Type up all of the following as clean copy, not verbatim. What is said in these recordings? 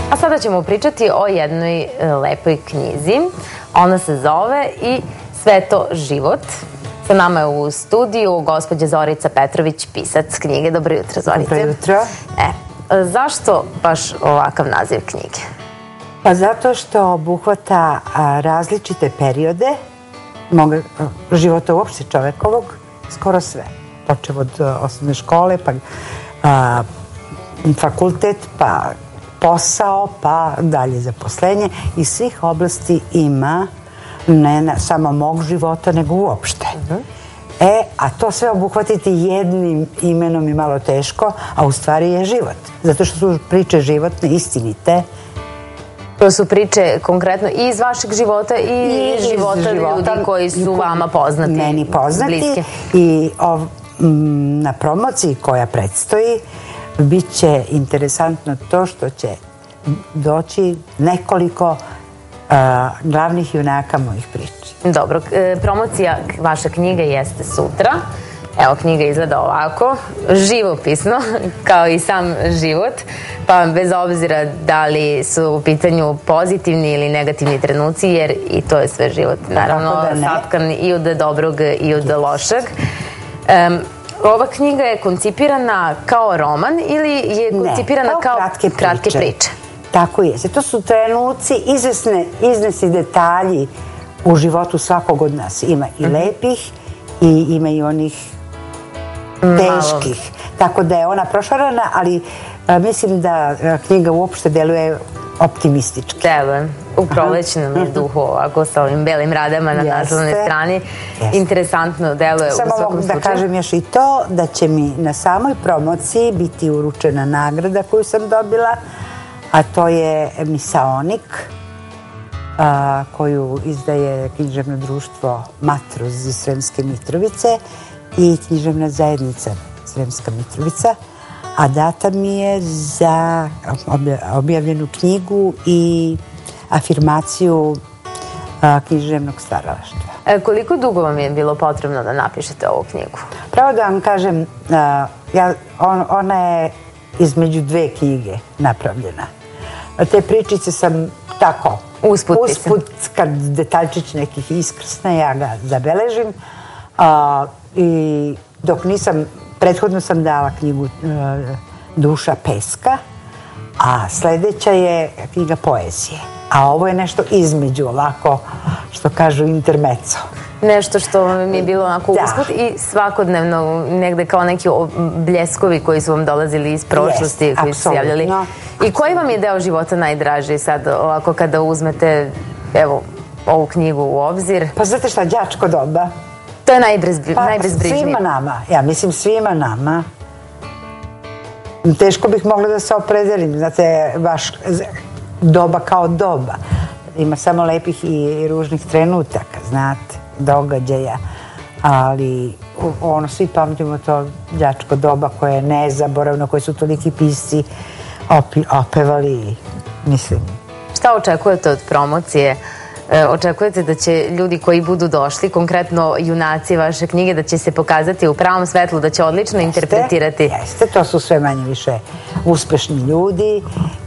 A sada ćemo pričati o jednoj lepoj knjizi. Ona se zove I sve to život. Sa nama je u studiju gospođa Zorica Petrović, pisac knjige. Dobro jutro, Zorice. Dobro jutro. Zašto baš ovakav naziv knjige? Pa zato što obuhvata različite periode života uopšte čovekovog, skoro sve. Počev od osnovne škole, pa fakultet, pa posao, pa dalje zaposlenje. Iz svih oblasti ima ne samo mog života, nego uopšte. A to sve obuhvatiti jednim imenom je malo teško, a u stvari je život. Zato što su priče životne, istinite. To su priče konkretno i iz vašeg života i iz života ljudi koji su vama poznati. Meni poznati. I na promociji koja predstoji bit će interesantno to što će doći nekoliko glavnih junaka mojih priča. Dobro, promocija vaše knjige jeste sutra. Evo, knjiga izgleda ovako, živopisno, kao i sam život, pa bez obzira da li su u pitanju pozitivni ili negativni trenuci, jer i to je sve život, naravno, satkan i od dobrog i od lošeg. Ova knjiga je koncipirana kao roman ili je koncipirana kao kratke priče? Tako je. To su trenuci, izvesni detalji u životu svakog od nas. Ima i lepih i ima i onih teških. Tako da je ona prošarana, ali mislim da knjiga uopšte deluje optimistički. Deluje. U prolećnom je duhu ovako sa ovim belim radama na naslovnoj strani. Interesantno deluje u svakom slučaju. Samo da kažem još i to da će mi na samoj promociji biti uručena nagrada koju sam dobila, a to je Misaonik, koju izdaje književno društvo Matroz iz Sremske Mitrovice i književna zajednica Sremska Mitrovica, a data mi je za objavljenu knjigu i afirmaciju književnog stvaralaštva. Koliko dugo vam je bilo potrebno da napišete ovu knjigu? Pravo da vam kažem, ona je između dve knjige napravljena. Te pričice sam tako usput kad detaljčić nekih iskrsne, ja ga zabeležim. I dok nisam, prethodno sam dala knjigu Duša peska, a sledeća je knjiga poezije. A ovo je nešto između, ovako, što kažu, intermezzo. Nešto što vam je bilo onako usput i svakodnevno negde kao neki bljeskovi koji su vam dolazili iz prošlosti, koji su se javljali. I koji vam je deo života najdraži sad, ovako kada uzmete, evo, ovu knjigu u obzir? Pa znate šta, đačko doba. To je najbezbrižnije. Svima nama, ja mislim svima nama. Teško bih mogla da se opredelim, znate, baš doba kao doba. Ima samo lepih i ružnih trenutaka, znate, događaja, ali svi pamtimo to đačko doba koje je nezaboravno, koje su toliki pisci opevali, mislim. Šta očekujete od promocije? Očekujete da će ljudi koji budu došli, konkretno junaci vaše knjige, da će se pokazati u pravom svetlu, da će odlično interpretirati? Jeste, to su sve manje više uspešni ljudi.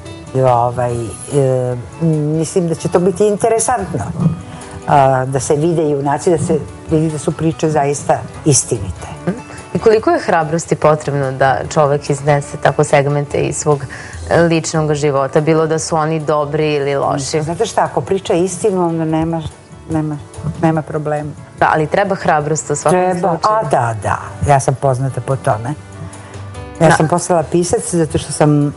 Mislim da će to biti interesantno. Da se vide junaci, da se vidi da su priče zaista istinite. I koliko je hrabrosti potrebno da čovek iznese tako segmente iz svog ličnog života, bilo da su oni dobri ili loši? Znate šta, ako priča istinu, onda nema problema. Da, ali treba hrabrost u svakom slučaju. Da. Ja sam poznata po tome. Ja sam postala pisac zato što sam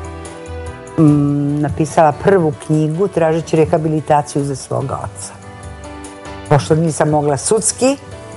napisala prvu knjigu tražeći rehabilitaciju za svoga oca. Pošto nisam mogla sudski,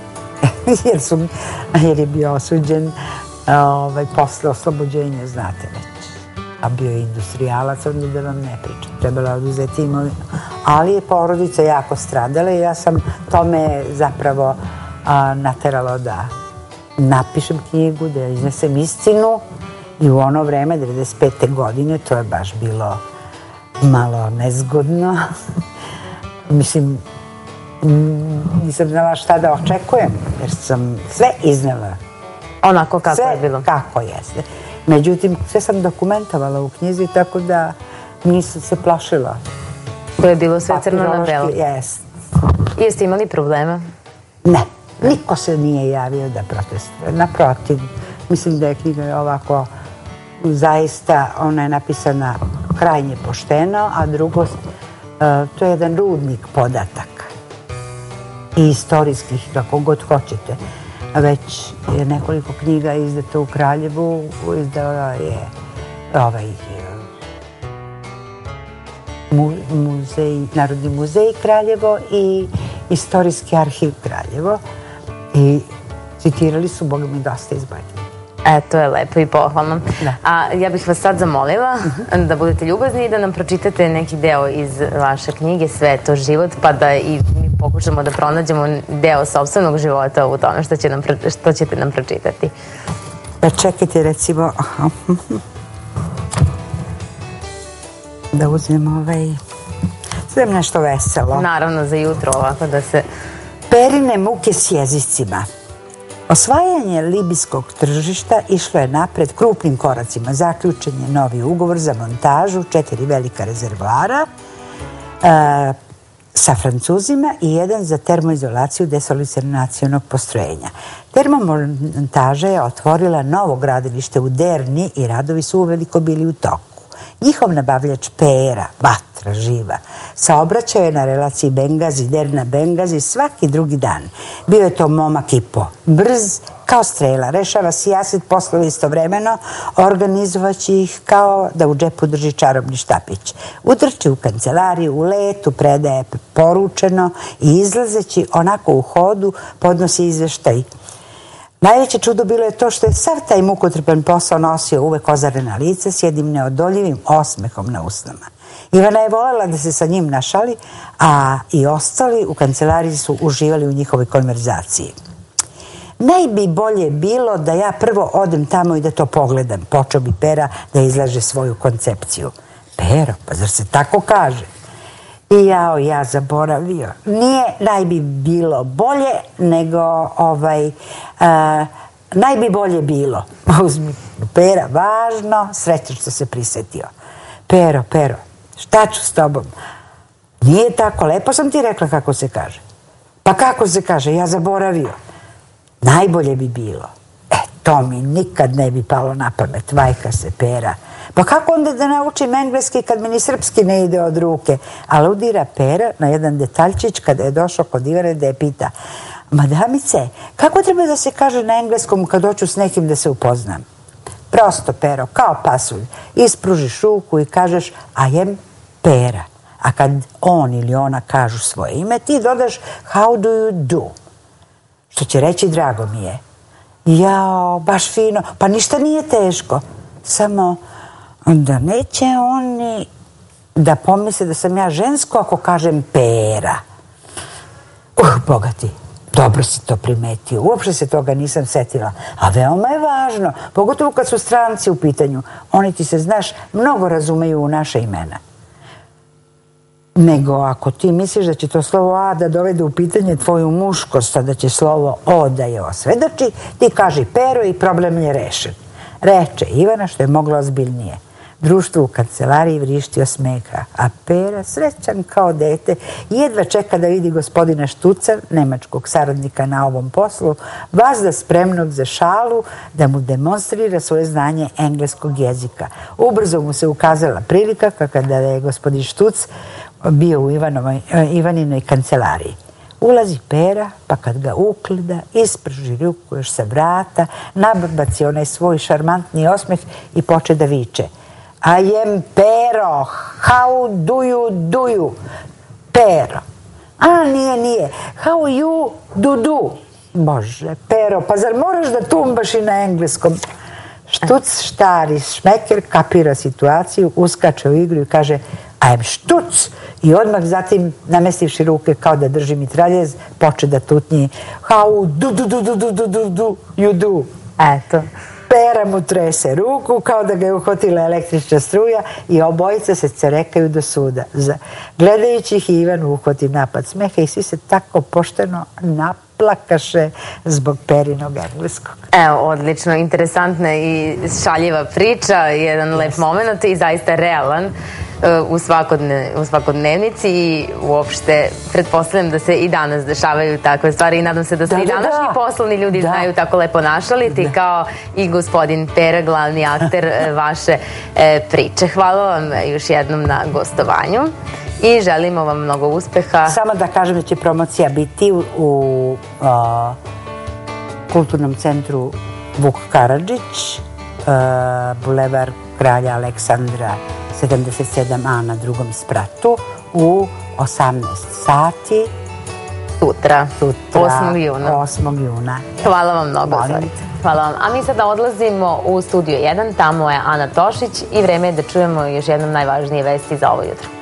jer je bio osuđen posle oslobođenja, znate već. A bio je industrijalac, onda da vam ne pričam. Trebala je oduzeti imovinu. Ali je porodica jako stradala i ja sam tome zapravo nateralo da napišem knjigu, da iznesem istinu. I u ono vreme, 95. godine, to je baš bilo malo nezgodno. Mislim, nisam znala šta da očekujem, jer sam sve iznela. Onako kako je bilo. Sve kako jeste. Međutim, sve sam dokumentovala u knjizi, tako da nisam se plašila. To je bilo sve crno na belo. Jest. Jeste imali problema? Ne. Niko se nije javio da protestuje. Naprotiv, mislim da je knjiga ovako zaista, ona je napisana krajnje pošteno, a drugo, to je jedan rudnik podataka i istorijskih, kako god hoćete. Već je nekoliko knjiga izdato u Kraljevu, izdala je Narodni muzej Kraljevo i Istorijski arhiv Kraljevo i citirali su, Boga mi, dosta iz moje knjige. To je lepo i pohvalno. A ja bih vas sad zamolila da budete ljubazni i da nam pročitate neki deo iz vaše knjige Sve je to život, pa da i mi pokušamo da pronađemo deo sopstvenog života u tome što ćete nam pročitati. Pa čekajte, recimo, da uzmem sve nešto veselo. Naravno, za jutro ovako da se... Perine muke s jezicima. Osvajanje libijskog tržišta išlo je napred krupnim koracima. Zaključen je novi ugovor za montažu 4 velika rezervoara sa Francuzima i jedan za termoizolaciju desalinacionog postrojenja. Termomontaža je otvorila novo gradilište u Derni i radovi su uveliko bili u toku. Njihov nabavljač pera, vatra, živa, saobraćao je na relaciji Bengazi-Derna-Bengazi svaki drugi dan. Bio je to momak i po, brz kao strela, rešava sijaset poslova istovremeno, organizovaći ih kao da u džepu drži čarobni štapić. Utrči u kancelariju, u letu, predaje poručeno i izlazeći onako u hodu podnosi izveštaj. Najveće čudo bilo je to što je sav taj mukotrpan posao nosio uvek ozarena lice s jednim neodoljivim osmehom na usnama. Ivana je voljela da se sa njim našali, a i ostali u kancelariji su uživali u njihovoj konverzaciji. Najbi bolje bilo da ja prvo odem tamo i da to pogledam, počeo bi Pera da izlaže svoju koncepciju. Pero, pa zar se tako kaže? I ja zaboravio. Nije najbi bilo bolje, nego najbi bolje bilo. Uzmi, Pera, važno, srećan što se prisetio. Pero, šta ću s tobom? Nije tako, lepo sam ti rekla kako se kaže. Pa kako se kaže, ja zaboravio. Najbolje bi bilo. To mi nikad ne bi palo na pamet, vajka se Pera. Pa kako onda da naučim engleski kad mi ni srpski ne ide od ruke? Aludira Pera na jedan detaljčić kada je došao kod Ivane da je pita: Madamice, kako treba da se kaže na engleskom kad hoću s nekim da se upoznam? Prosto, Pero, kao pasulj. Ispružiš ruku i kažeš I am Pera. A kad on ili ona kažu svoje ime, ti dodaš how do you do? Što će reći drago mi je. Jao, baš fino. Pa ništa nije teško. Samo da neće oni da pomisle da sam ja žensko ako kažem Pera. Boga ti, dobro si to primetio. Uopšte se toga nisam setila. A veoma je važno, pogotovo kad su stranci u pitanju. Oni ti se, znaš, mnogo razumeju u naše imena. Nego ako ti misliš da će to slovo A da dovede u pitanje tvoju muškost, a da će slovo O da je osvedoči, ti kaži Pero i problem je rešen. Reče Ivana, što je mogla ozbiljnije. Društvo u kancelariji vrišti od smeha, a Pera, srećan kao dete, jedva čeka da vidi gospodina Štuca, nemačkog saradnika na ovom poslu, vazda spremnog za šalu da mu demonstrira svoje znanje engleskog jezika. Ubrzo mu se ukazala prilika kada je gospodin Štuc bio u Ivaninoj kancelariji. Ulazi Pera, pa kad ga ugleda, isprži ruku još sa vrata, nabaci onaj svoj šarmantni osmeh i poče da viče: I am Pero, how do you do you? Pero. A, nije. How you do. Bože, Pero, pa zar moraš da tumbaš i na engleskom? Štuc štari šmeker kapira situaciju, uskače u igru i kaže I am Štuc. I odmah zatim, namestivši ruke kao da drži mitraljez, poče da tutnji how do you do. Eto. Pera mu trese ruku kao da ga je uhvatila električna struja i obojica se cerekaju do suda. Gledajući ih, Ivan uhvati napad smeha i svi se tako pošteno naplakaše zbog Perinog engleskog. Evo, odlično, interesantna i šaljiva priča, jedan lep moment i zaista realan. u svakodnevnici i uopšte pretpostavljam da se i danas dešavaju takve stvari i nadam se da se i današnji poslovni ljudi znaju tako lepo našaliti kao i gospodin Pera, glavni akter vaše priče. Hvala vam još jednom na gostovanju i želimo vam mnogo uspeha. Samo da kažem da će promocija biti u Kulturnom centru Vuk Karadžić, bulevar Kralja Aleksandra 77A na drugom spratu u 18 sati. Sutra, 8. juna. 8. juna. Hvala vam mnogo, Zorice. Hvala vam. A mi sada odlazimo u Studio 1, tamo je Ana Tošić i vreme je da čujemo još jednom najvažnije vesti za ovo jutro.